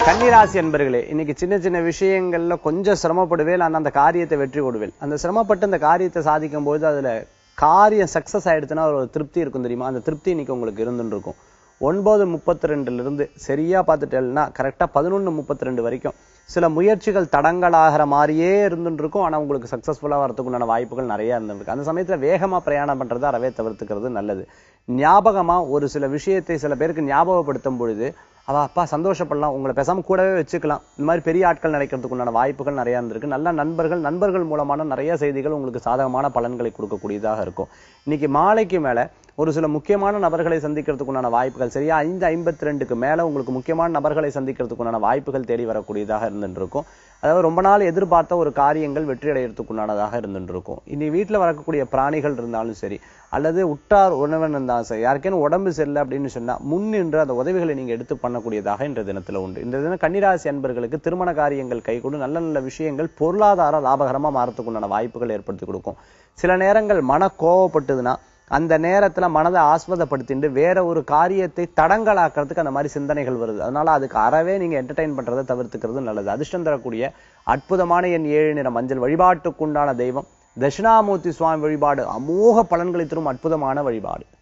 கன்னிராசி அன்பர்களே, இன்னைக்கு சின்ன சின்ன விஷயங்கள்ல கொஞ்சம் சிரமப்படுவேல், அந்த காரியத்தை வெற்றி கொடுவேல். அந்த சிரமப்பட்டு அந்த காரியத்தை சாதிக்கும் போது அதுல காரியம் சக்சஸ் ஆயிடுச்சுன்னா ஒரு திருப்தி இருக்கும் தெரியுமா? அந்த திருப்தி இன்னைக்கு உங்களுக்கு இருந்துட்டு இருக்கும். 9:32 சரியா பார்த்துட்டேன்னா கரெக்டா 11:32 வரைக்கும் சில முயற்சிகள் தடங்களாகிற மாதிரியே இருந்துட்டு இருக்கும். ஆனா உங்களுக்கு சக்சஸ்ஃபுல்லா வரதுக்குண்டான வாய்ப்புகள் நிறைய இருந்துருக்கு. அந்த சமயத்துல வேகமா பிரயாணம் பண்றது அறவே தவிர்த்துக்கிறது நல்லது. ஞாபகமா ஒரு சில விஷயத்தை சில பேருக்கு ஞாபகப்படுத்தும் பொழுது அப்பா சந்தோஷப்படலாம், உங்களை பேசாம கூடவே வச்சுக்கலாம். இந்த மாதிரி பெரிய ஆட்கள் நினைக்கிறதுக்கு உண்டான வாய்ப்புகள் நிறைய இருந்திருக்கு. நல்ல நண்பர்கள் மூலமான நிறைய செய்திகள் உங்களுக்கு சாதகமான பலன்களை கொடுக்கக்கூடியதாக இருக்கும். இன்னைக்கு மாலைக்கு மேல ஒரு சில முக்கியமான நபர்களை சந்திக்கிறதுக்குண்டான வாய்ப்புகள் சரியா 5:52 மேல உங்களுக்கு முக்கியமான நபர்களை சந்திக்கிறதுக்குண்டான வாய்ப்புகள் தேடி வரக்கூடியதாக இருந்துட்டு இருக்கும். அதாவது ரொம்ப நாள் எதிர்பார்த்த ஒரு காரியங்கள் வெற்றி அடைகிறதுக்குண்டானதாக இருந்துட்டு இருக்கும். இனி வீட்டுல வரக்கூடிய பிராணிகள் இருந்தாலும் சரி, அல்லது உற்றார் உணவன் இருந்தாலும் சரி, யாருக்கேனும் உடம்பு சரியில்லை அப்படின்னு சொன்னா முன்னின்று அந்த உதவிகளை நீங்க எடுத்து பண்ணக்கூடியதாக இன்றைய தினத்துல உண்டு. இந்த தினம் கன்னிராசி அன்பர்களுக்கு திருமண காரியங்கள் கைகூடும். நல்ல நல்ல விஷயங்கள் பொருளாதார லாபகரமா மாறத்துக்குண்டான வாய்ப்புகள் ஏற்படுத்தி கொடுக்கும். சில நேரங்கள் மன கோவப்பட்டதுன்னா அந்த நேரத்துல மனதை ஆஸ்வதப்படுத்திட்டு வேற ஒரு காரியத்தை தடங்கலாக்கிறதுக்கு அந்த மாதிரி சிந்தனைகள் வருது. அதனால அதுக்கு அறவே நீங்க என்டர்டைன் பண்றதை தவிர்த்துக்கிறது நல்லது. அதிர்ஷ்டம் தரக்கூடிய அற்புதமான எண் 7 நிற மஞ்சள். வழிபாட்டுக்குண்டான தெய்வம் தட்சிணாமூர்த்தி சுவாமி வழிபாடு அமோக பலன்களை தரும் அற்புதமான வழிபாடு.